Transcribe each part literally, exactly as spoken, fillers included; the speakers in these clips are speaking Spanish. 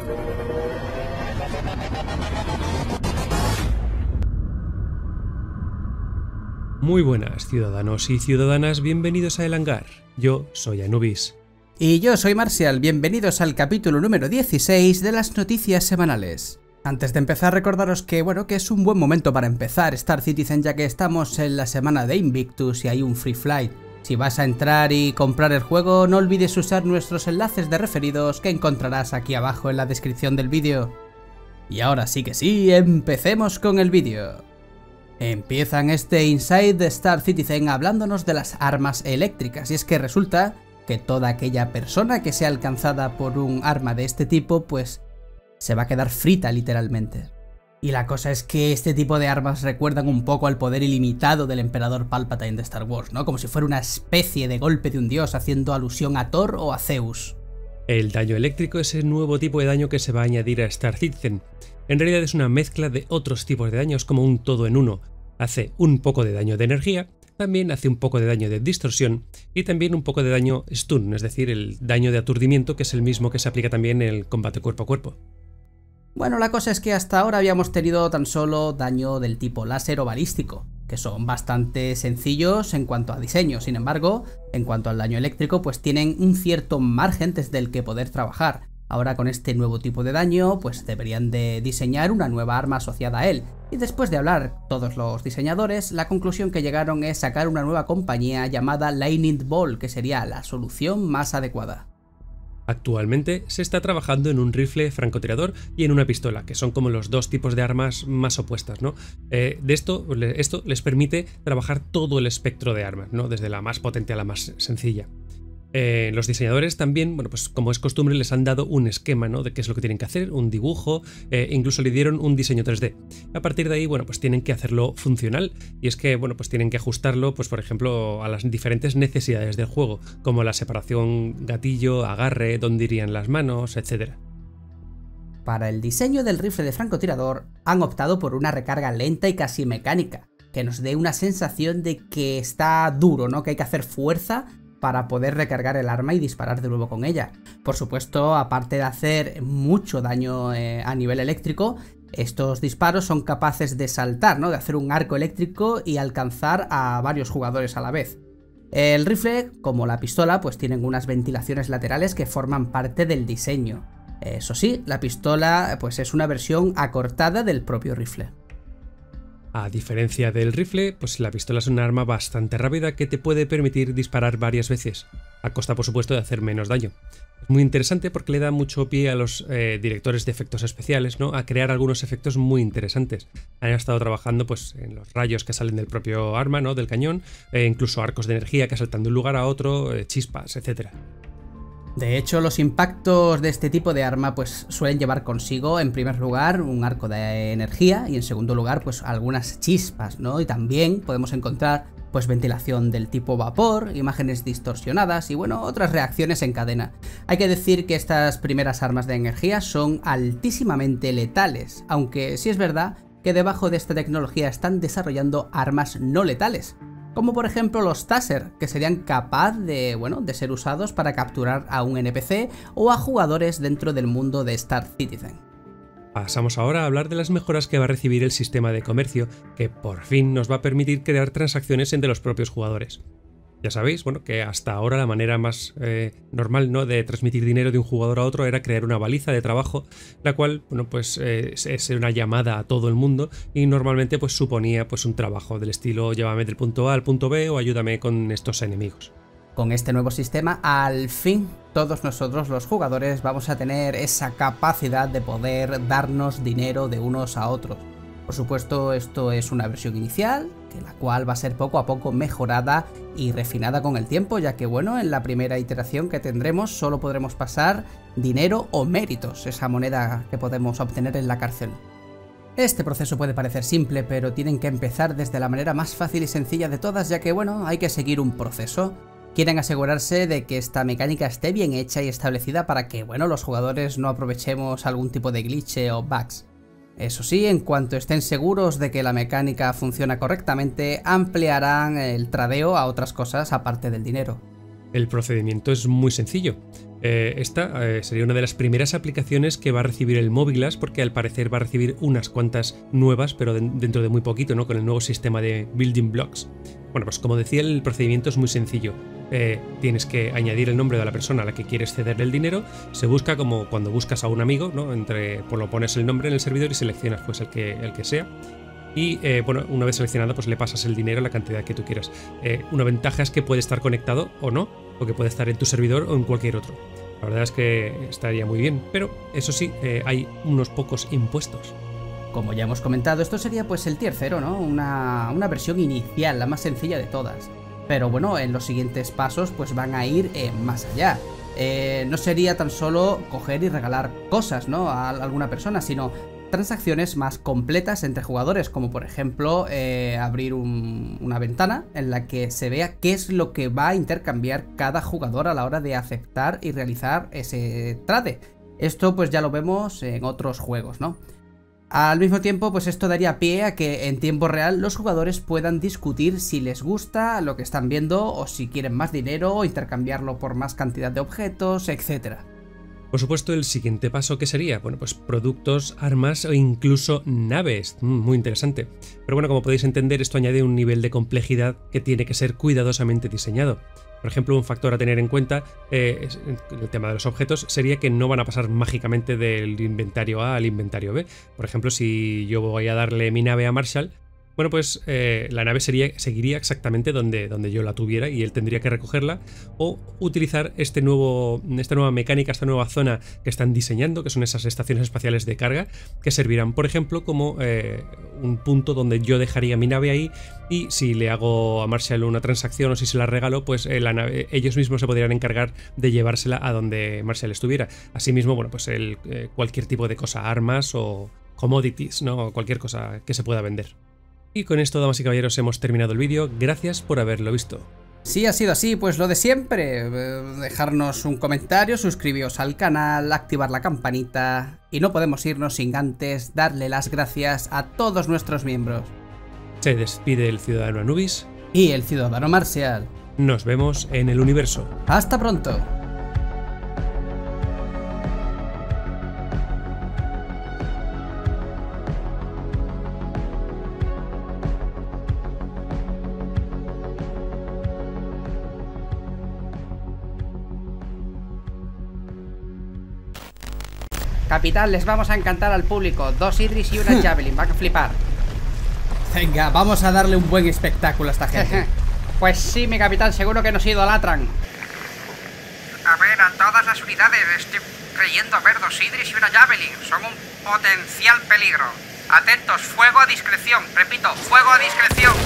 Muy buenas, ciudadanos y ciudadanas, bienvenidos a El Hangar. Yo soy Anubis. Y yo soy Marcial, bienvenidos al capítulo número dieciséis de las noticias semanales. Antes de empezar, recordaros que, bueno, que es un buen momento para empezar Star Citizen, ya que estamos en la semana de Invictus y hay un free flight. Si vas a entrar y comprar el juego, no olvides usar nuestros enlaces de referidos que encontrarás aquí abajo en la descripción del vídeo. Y ahora sí que sí, empecemos con el vídeo. Empiezan este Inside de Star Citizen hablándonos de las armas eléctricas, y es que resulta que toda aquella persona que sea alcanzada por un arma de este tipo, pues se va a quedar frita literalmente. Y la cosa es que este tipo de armas recuerdan un poco al poder ilimitado del emperador Palpatine de Star Wars, ¿no? Como si fuera una especie de golpe de un dios haciendo alusión a Thor o a Zeus. El daño eléctrico es el nuevo tipo de daño que se va a añadir a Star Citizen. En realidad es una mezcla de otros tipos de daños como un todo en uno. Hace un poco de daño de energía, también hace un poco de daño de distorsión y también un poco de daño stun, es decir, el daño de aturdimiento, que es el mismo que se aplica también en el combate cuerpo a cuerpo. Bueno, la cosa es que hasta ahora habíamos tenido tan solo daño del tipo láser o balístico, que son bastante sencillos en cuanto a diseño. Sin embargo, en cuanto al daño eléctrico, pues tienen un cierto margen desde el que poder trabajar. Ahora con este nuevo tipo de daño, pues deberían de diseñar una nueva arma asociada a él. Y después de hablar todos los diseñadores, la conclusión que llegaron es sacar una nueva compañía llamada Lightning Bolt, que sería la solución más adecuada. Actualmente se está trabajando en un rifle francotirador y en una pistola, que son como los dos tipos de armas más opuestas, ¿no? Eh, de esto, esto les permite trabajar todo el espectro de armas, ¿no? Desde la más potente a la más sencilla. Eh, los diseñadores también, bueno, pues como es costumbre, les han dado un esquema, ¿no? De qué es lo que tienen que hacer, un dibujo, eh, incluso le dieron un diseño tres D. A partir de ahí, bueno, pues tienen que hacerlo funcional, y es que, bueno, pues tienen que ajustarlo, pues por ejemplo, a las diferentes necesidades del juego, como la separación gatillo, agarre, dónde irían las manos, etcétera. Para el diseño del rifle de francotirador, han optado por una recarga lenta y casi mecánica, que nos dé una sensación de que está duro, ¿no? Que hay que hacer fuerza para poder recargar el arma y disparar de nuevo con ella. Por supuesto, aparte de hacer mucho daño eh, a nivel eléctrico, estos disparos son capaces de saltar, ¿no? De hacer un arco eléctrico y alcanzar a varios jugadores a la vez. El rifle, como la pistola, pues tienen unas ventilaciones laterales que forman parte del diseño. Eso sí, la pistola pues es una versión acortada del propio rifle. A diferencia del rifle, pues la pistola es un arma bastante rápida que te puede permitir disparar varias veces, a costa por supuesto de hacer menos daño. Es muy interesante porque le da mucho pie a los eh, directores de efectos especiales, ¿no? A crear algunos efectos muy interesantes. Han estado trabajando pues en los rayos que salen del propio arma, ¿no? Del cañón, e incluso arcos de energía que saltan de un lugar a otro, eh, chispas, etcétera. De hecho, los impactos de este tipo de arma pues suelen llevar consigo, en primer lugar, un arco de energía y en segundo lugar, pues algunas chispas, ¿no? Y también podemos encontrar pues ventilación del tipo vapor, imágenes distorsionadas y bueno, otras reacciones en cadena. Hay que decir que estas primeras armas de energía son altísimamente letales, aunque sí es verdad que debajo de esta tecnología están desarrollando armas no letales, como por ejemplo los Taser, que serían capaces de, bueno, de ser usados para capturar a un N P C o a jugadores dentro del mundo de Star Citizen. Pasamos ahora a hablar de las mejoras que va a recibir el sistema de comercio, que por fin nos va a permitir crear transacciones entre los propios jugadores. Ya sabéis, bueno, que hasta ahora la manera más eh, normal, ¿no? De transmitir dinero de un jugador a otro era crear una baliza de trabajo, la cual, bueno, pues eh, es una llamada a todo el mundo y normalmente pues suponía pues un trabajo del estilo llévame del punto A al punto B o ayúdame con estos enemigos. Con este nuevo sistema, al fin, todos nosotros los jugadores vamos a tener esa capacidad de poder darnos dinero de unos a otros. Por supuesto, esto es una versión inicial, que la cual va a ser poco a poco mejorada y refinada con el tiempo, ya que bueno, en la primera iteración que tendremos solo podremos pasar dinero o méritos, esa moneda que podemos obtener en la cárcel. Este proceso puede parecer simple, pero tienen que empezar desde la manera más fácil y sencilla de todas, ya que bueno, hay que seguir un proceso. Quieren asegurarse de que esta mecánica esté bien hecha y establecida para que bueno, los jugadores no aprovechemos algún tipo de glitch o bugs. Eso sí, en cuanto estén seguros de que la mecánica funciona correctamente, ampliarán el tradeo a otras cosas aparte del dinero. El procedimiento es muy sencillo. Eh, esta eh, sería una de las primeras aplicaciones que va a recibir el Mobilas, porque al parecer va a recibir unas cuantas nuevas, pero de, dentro de muy poquito, ¿no? Con el nuevo sistema de Building Blocks. Bueno, pues como decía, el procedimiento es muy sencillo. Eh, tienes que añadir el nombre de la persona a la que quieres cederle el dinero. Se busca como cuando buscas a un amigo, ¿no? Entre, pues lo pones el nombre en el servidor y seleccionas pues el que, el que sea. Y eh, bueno, una vez seleccionado, pues le pasas el dinero a la cantidad que tú quieras. Eh, una ventaja es que puede estar conectado o no, o que puede estar en tu servidor o en cualquier otro. La verdad es que estaría muy bien, pero eso sí, eh, hay unos pocos impuestos. Como ya hemos comentado, esto sería pues el tier cero, ¿no? Una, una versión inicial, la más sencilla de todas. Pero bueno, en los siguientes pasos pues van a ir eh, más allá. Eh, no sería tan solo coger y regalar cosas, ¿no? A alguna persona, sino transacciones más completas entre jugadores, como por ejemplo eh, abrir un, una ventana en la que se vea qué es lo que va a intercambiar cada jugador a la hora de aceptar y realizar ese trade. Esto pues ya lo vemos en otros juegos, ¿no? Al mismo tiempo, pues esto daría pie a que en tiempo real los jugadores puedan discutir si les gusta lo que están viendo o si quieren más dinero o intercambiarlo por más cantidad de objetos, etcétera. Por supuesto, el siguiente paso, ¿qué sería? Bueno, pues productos, armas o incluso naves. Mm, muy interesante. Pero bueno, como podéis entender, esto añade un nivel de complejidad que tiene que ser cuidadosamente diseñado. Por ejemplo, un factor a tener en cuenta, eh, el tema de los objetos, sería que no van a pasar mágicamente del inventario A al inventario B. Por ejemplo, si yo voy a darle mi nave a Marshall, bueno, pues eh, la nave sería, seguiría exactamente donde, donde yo la tuviera y él tendría que recogerla o utilizar este nuevo, esta nueva mecánica, esta nueva zona que están diseñando, que son esas estaciones espaciales de carga, que servirán, por ejemplo, como eh, un punto donde yo dejaría mi nave ahí y si le hago a Marshall una transacción o si se la regalo, pues eh, la nave, ellos mismos se podrían encargar de llevársela a donde Marshall estuviera. Asimismo, bueno, pues el, eh, cualquier tipo de cosa, armas o commodities, ¿no? Cualquier cosa que se pueda vender. Y con esto, damas y caballeros, hemos terminado el vídeo. Gracias por haberlo visto. Si ha sido así, pues lo de siempre, dejarnos un comentario, suscribiros al canal, activar la campanita y no podemos irnos sin antes darle las gracias a todos nuestros miembros. Se despide el ciudadano Anubis y el ciudadano Marshall. Nos vemos en el universo. Hasta pronto. Capitán, les vamos a encantar al público. Dos Idris y una Javelin, van a flipar. Venga, vamos a darle un buen espectáculo a esta gente. Pues sí, mi capitán, seguro que nos idolatran. A ver, a todas las unidades, estoy creyendo ver dos Idris y una Javelin. Son un potencial peligro. Atentos, fuego a discreción. Repito, fuego a discreción.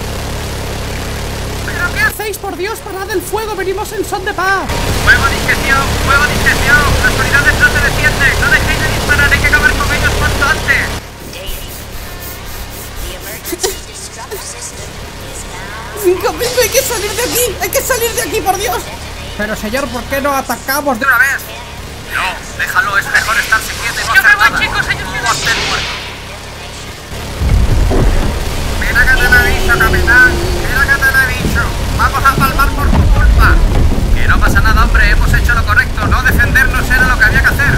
¿Pero qué hacéis, por Dios? Parad el fuego, venimos en son de paz. Fuego a discreción, fuego a discreción. Las unidades no se defienden. No dejéis de disparar, hay que acabar con ellos cuanto antes. Hay que salir de aquí, hay que salir de aquí, por Dios. Pero señor, ¿por qué no atacamos de una vez? No, déjalo, es mejor estarse quieto y no hacer nada. Chicos, señor, mira que te lo he dicho, capitán. Mira que te lo he dicho. Vamos a palmar por tu culpa. Que no pasa nada, hombre, hemos hecho lo correcto. No defendernos era lo que había que hacer.